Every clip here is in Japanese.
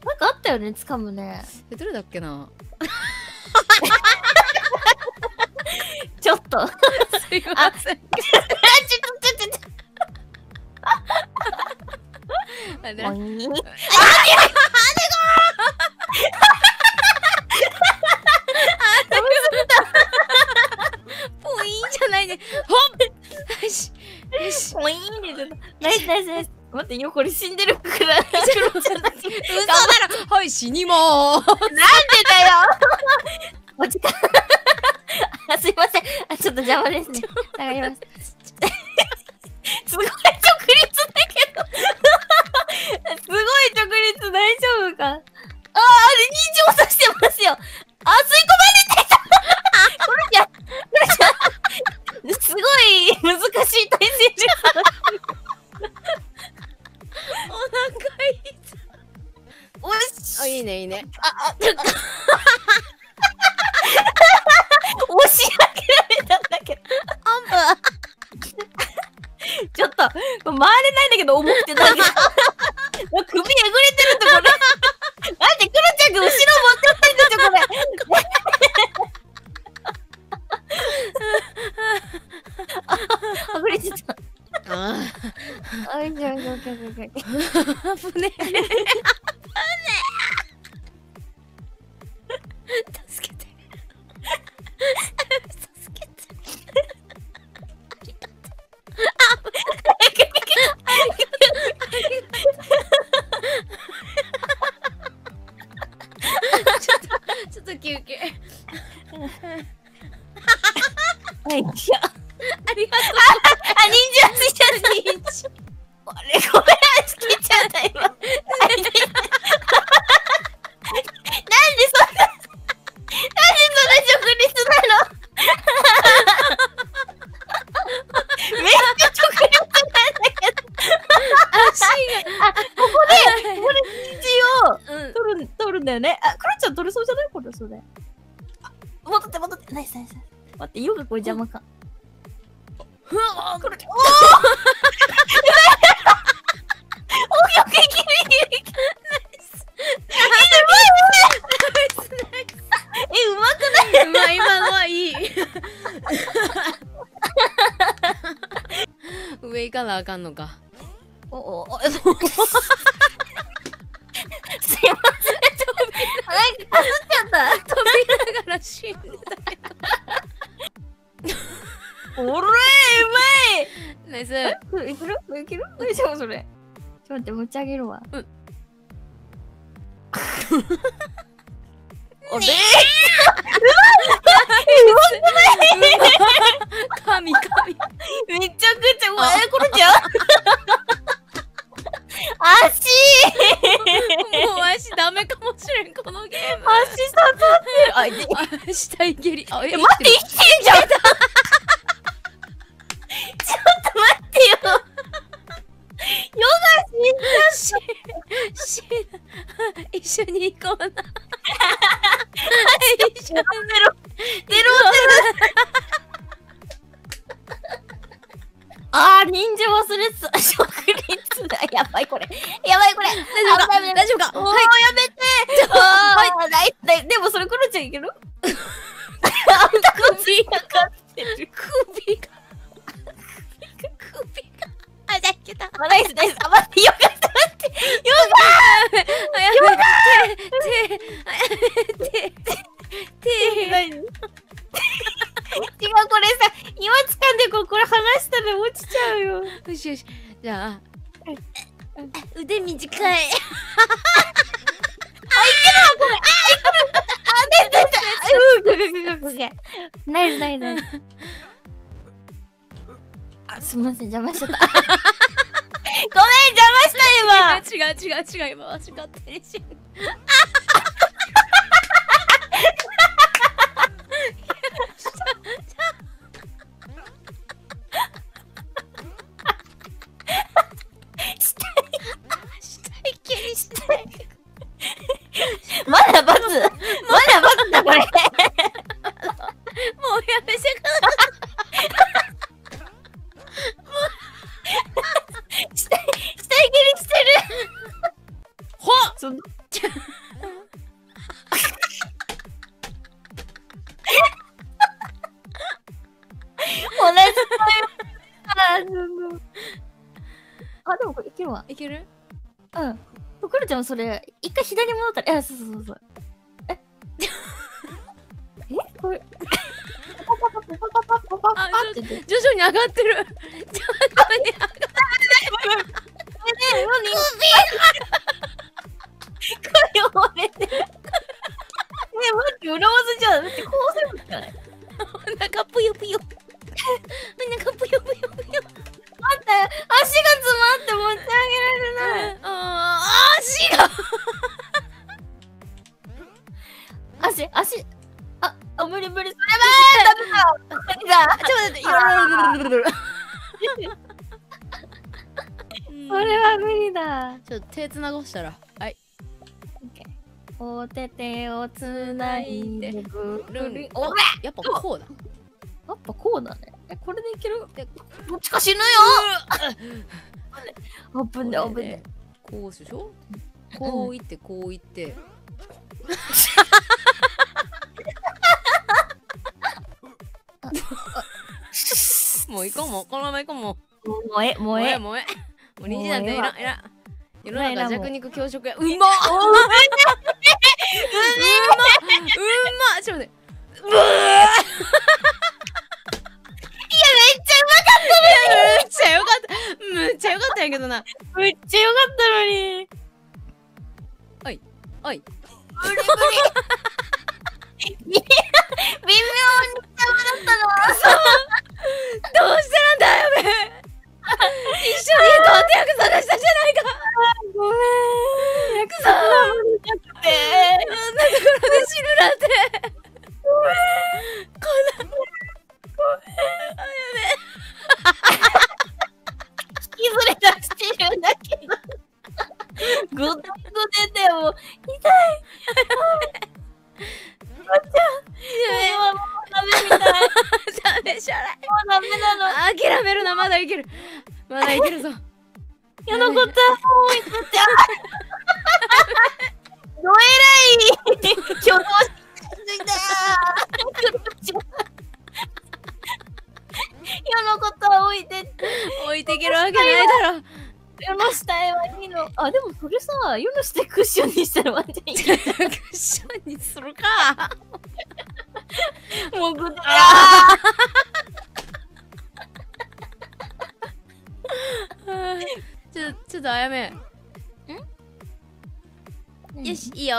なんかあったよね、掴むね。 どれだっけな。 ちょっと。 すいません。あれもういい。 ポインじゃないね。ほっ。よし。よし。 もういいね。ナイスナイスナイス。待って、よ、これ死んでるから。 嘘だろ。はい、死にまーす。 なんでだよ。お時間。あ、すいません。あ、ちょっと邪魔ですね。下がります。すごい直立だけど。すごい直立、大丈夫か。あれ、認知をさしてますよ。あ、吸い込まれてた。これじゃ、すごい難しい体勢で。 お腹いい。 おし。 あ、いいね、いいね。 押し上げられたんだけど。ちょっと、回れないんだけど、重くてなんか。首えぐれてるってこれ。なんでクロちゃんが後ろ持ってってんだよ、これ。はぐれてた。あ、いいじゃん、いいじゃん、いいじゃん、いいじゃん。 危ねえ。助けて。助けて。ちょっと休憩。 はい、じゃあ。 ありがとう。 あ、忍者ついちゃった。あれ、ごめん、つけちゃった、今。なんでそんな直立なの。めっちゃ直立なんだけど。 足が。 あ、ここで忍者を取るんだよね。あ、クロちゃん取れそうじゃない？これ、それ。あ、戻って戻って。ナイスナイス。待って、ヨガこれ邪魔か。 ふわクロちゃん。おーオッケーオッケー、いけるいけるいける。うまくない？ まあ今のはいい。上行かなあかんのか。 すいません。なんかかすっちゃった。 飛びながら死んでたけど。 おれー、うまい。 ナイス。 いけるいける大丈夫それ。ちょっと待って、持ち上げるわ。 うん。 おで神。 めちゃくちゃうまい。これじゃん。足もう足ダメかもしれん、このゲーム。 足刺さってる。 あ、下いけり。あ、待待って、生きてんじゃん。ちょっと待ってよ。ヨガ死んじゃった。 一緒に行こうな。一緒に。 出ろ。あー、忍者忘れてた。直立だ。やばいこれ。やばいこれ。 大丈夫か。 おー、 はい。 やめて。はい。ない。でもそれクロちゃんいける？あんた首がかってる。 首が。あ、だけど。 ナイスナイス。あ、待って、よかった。待って。ヨガ違う、これさ、今掴んでこれ離したら落ちちゃうよ。 よしよし。じゃあ。 腕短い。ナイスナイスナイス。あ、すみません、邪魔しちゃった。ごめん、邪魔した今。 違う、今間違ってるし。 まだ罰だこれ。 もうやめてください。 下いけりしてる。 ほっ。 ち同じあ、あ、でもこれいけるわ。 いける？ うん。くるちゃんそれ、一回左に戻ったら、いや、そうそうそうそう。えこれ。 あ、徐々に上がってる。徐々に上がってる。 これ折れてる。待って、裏技じゃん。だってこうするんじゃない？ お腹ぷよぷよ。お腹ぷよぷよぷよ。 待って、足が詰まって持ち上げられない。 足が足。無理無理、それはダメだ。 ちょっと待って。 それは無理だ。 ちょっと手つなごしたら。はい。 お手手をつないでぐるり。 お、やっぱこうだ。 やっぱこうだね。これでいける？どっちか死ぬよ。危ね危ね。 こうでしょ？こういってこういって。もう行こうもうこのまま行こうもう。 もう2 時なんていらん。世の中弱肉強食や。うまっ。うまっ。ちょっと待って。めっちゃよかったんやけどな。 めっちゃよかったのに。 おいおい。 無理微妙に邪魔だったの。 どうしたんだよべ。一緒に行こうって約束したじゃないか。 ごめん。約束は無理なくて。 あんなところで死ぬなんて。 ごめん。 あ、や引きずり出してるんだけど。ごてごてでも痛い。あっちゃん。今もうダメみたい。 ダメじゃない。 もうダメなの。 諦めるな、まだいける。まだいけるぞ。 やのこった。もういっちゃった。どえらい。挙動しついた。世のことは置いてって。 置いていけるわけないだろ。 世の下へはいいの。あ、でもそれさ、世の下クッションにしたらワンチャンいい。 クッションにするか。 もうぐだちょっとあやめ。よし、いいよ。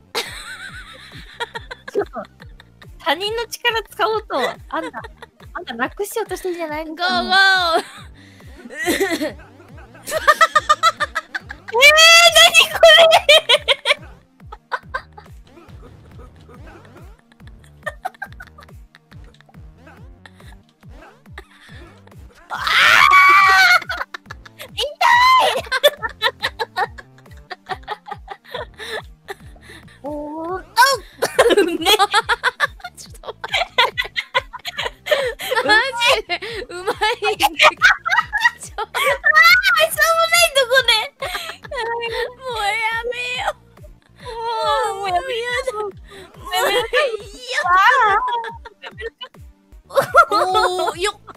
ちょっと他人の力使おうと、あんたなくしようとしてるじゃないのゴーゴか。 ー。 何これ。おー、ね。 ちょっと待って。マジでうまいんだけど。 しょうもないとこで。 もうやめよう。 もうやめよう。 もうやめよう。おーよっ。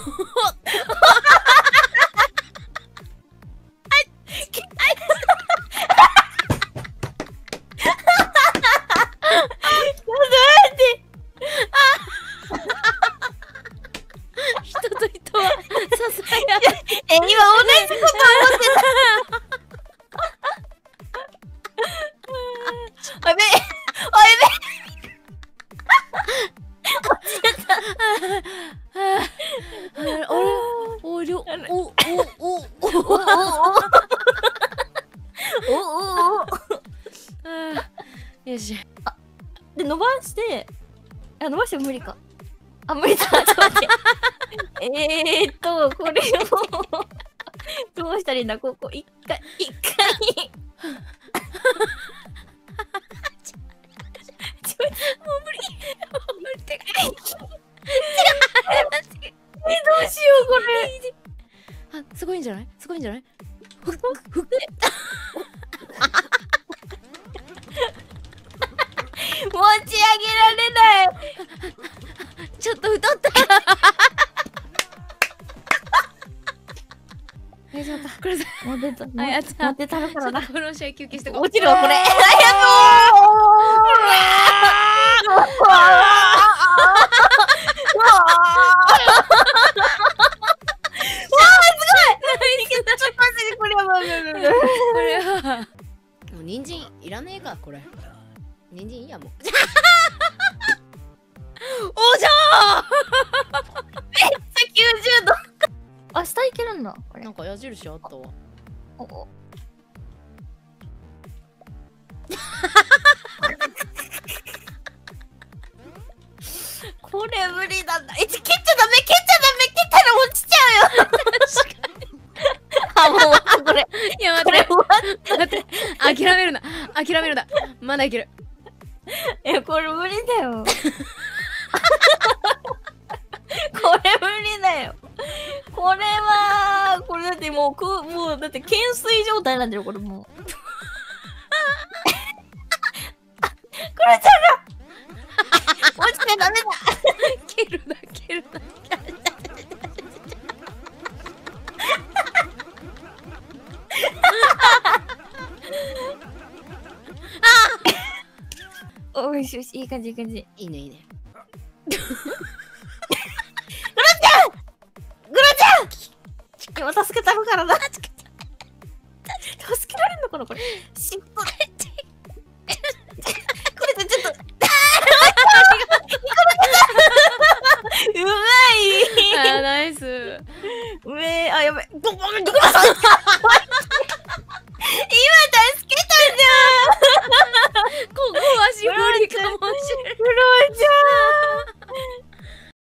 人と人は支え合う。 今同じこと思ってた。あべ、 よし。 で伸ばして、伸ばしても無理か。あ、無理だ。ちょっと待って。これをどうしたらいいんだ。ここ一回。 もう無理。手がどうしようこれ。 あ、すごいんじゃない？すごいんじゃない？ もう出た。 あやった持ってたるからな。 この試合休憩してこう。 落ちるわ、これ。ありがこれはもう人参いらねえかこれ。人参いいやもう。おじゃ 90度。あ、下いけるんだ、こー。 れ。 なんか矢印あったわ。 おこれ無理だな。蹴っちゃダメ、蹴っちゃダメ、蹴ったら落ちちゃうよ。確かに。あ、もう、これ。 いやこれ待って諦めるな。諦めるな。まだいける。 これ無理だよ。これ無理だよ。これは、これだってもうだって懸垂状態なんだよ、これもう。クロちゃんが落ちちゃダメだ。 蹴るな、蹴るな。 おいしよし、いい感じ、いい感じ。 いいね、いいね。 今助けたのからな。助けられんのかなこれ。尻尾で。